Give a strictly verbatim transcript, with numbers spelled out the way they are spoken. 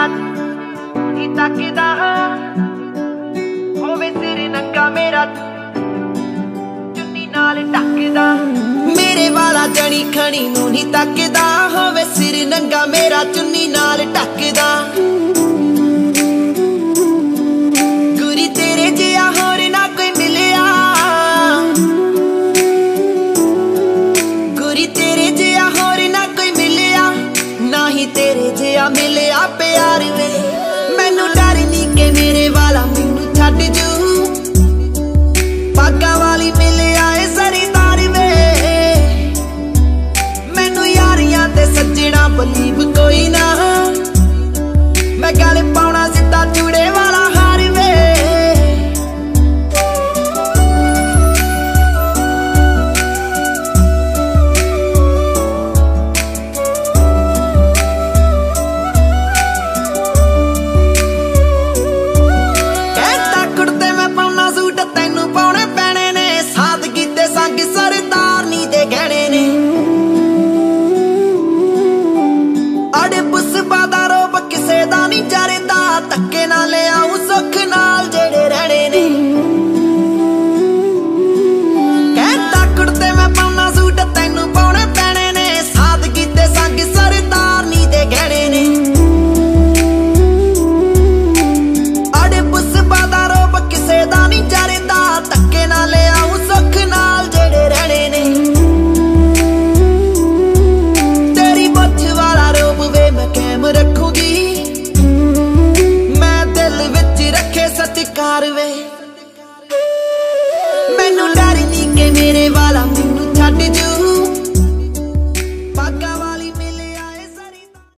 ਵਾਲਾ ਨੀ ਤੱਕਦਾ ਹੋਵੇ ਸਿਰ ਨੰਗਾ ਮੇਰਾ ਚੁੰਨੀ ਨਾਲ ਢੱਕਦਾ। ਮੇਰੇ ਵਾਲਾ ਜਣੀ ਖਣੀ ਨੂੰ ਨੀ ਤੱਕਦਾ ਹੋਵੇ ਸਿਰ ਨੰਗਾ ਮੇਰਾ ਚੁੰਨੀ ਨਾਲ ਢੱਕਦਾ। ਗੁਰੀ ਤੇਰੇ ਜਿਹਾ ਹੋਰ ਨਾ ਕੋਈ ਮਿਲਿਆ, ਗੁਰੀ ਤੇਰੇ ਜਿਹਾ ਹੋਰ ਨਾ ਕੋਈ ਮਿਲਿਆ, ਨਾ ਹੀ ਤੇਰੇ ਜਿਹਾ ਮਿਲਿਆ ਪਿਆਰ ਵੇ। ਮੈਨੂੰ ਡਰ ਨੀ ਕਿ ਮੇਰੇ ਵਾਲਾ ਮੈਨੂੰ ਛੱਡ ਜੂ, ਬਾਗਾਂ ਵਾਲੀ ਮਿਲਿਆ ਏ ਸਰਦਾਰ ਵੇ। ਮੈਨੂੰ ਯਾਰੀਆਂ ਤੇ ਸੱਜਣਾ ਬਲੀਵ ਕੋਈ ਨਾ।